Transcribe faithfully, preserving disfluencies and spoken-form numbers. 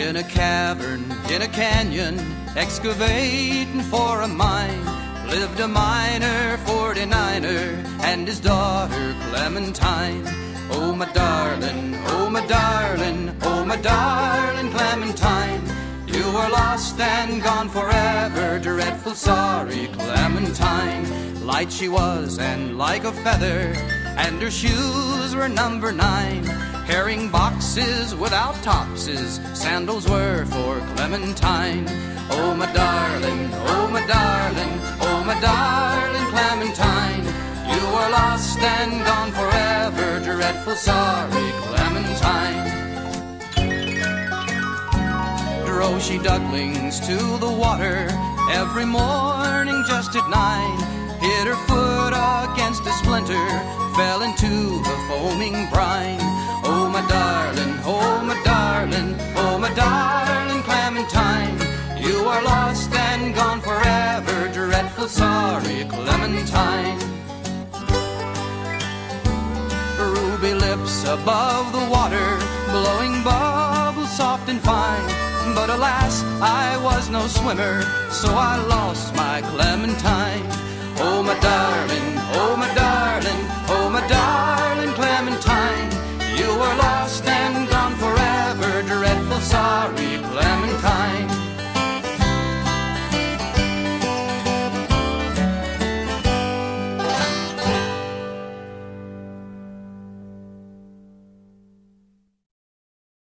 In a cavern, in a canyon, excavating for a mine, lived a miner, forty-niner, and his daughter Clementine. Oh my darling, oh my darling, oh my darling Clementine, you are lost and gone forever, dreadful sorry Clementine. Light she was and like a feather, and her shoes were number nine. Herring boxes without topses, sandals were for Clementine. Oh my darling, oh my darling, oh my darling Clementine, you are lost and gone forever, dreadful sorry Clementine. Drove she ducklings to the water every morning just at nine. Hit her foot against a splinter, fell into the foaming brine. Oh my darling, oh my darling, oh my darling Clementine, you are lost and gone forever, dreadful sorry Clementine. Ruby lips above the water, blowing bubbles soft and fine. But alas, I was no swimmer, so I lost my Clementine. Oh my darling, oh my darling,